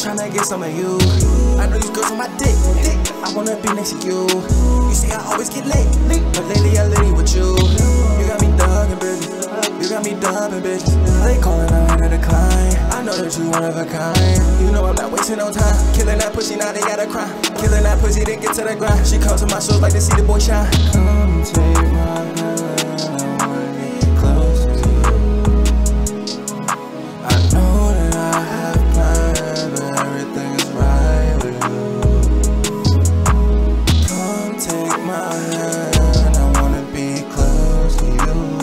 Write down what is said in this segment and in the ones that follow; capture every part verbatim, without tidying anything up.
tryna get some of you. I know these girls on my dick, dick. I wanna be next to you. You see I always get late, but lately I litty with you. You got me thuggin', baby. You got me dubbing, bitches. They callin' out to decline. I know that you one of a kind. You know I'm not wasting no time. Killing that pussy, now they gotta cry. Killing that pussy, then get to the grind. She comes to my shows like to see the boy shine. Come take my hand, I wanna be close to you. I know that I have plans, but everything is right with you. Come take my hand, I wanna be close to you.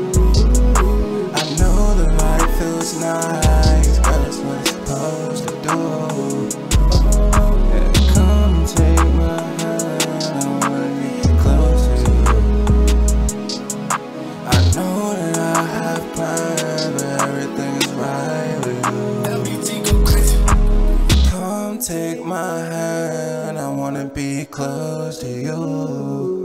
Feels nice, but it's what it's supposed to do. Yeah, come take my hand, I wanna be close to you. I know that I have plans, but everything is right with you. L B T go crazy. Come take my hand, I wanna be close to you.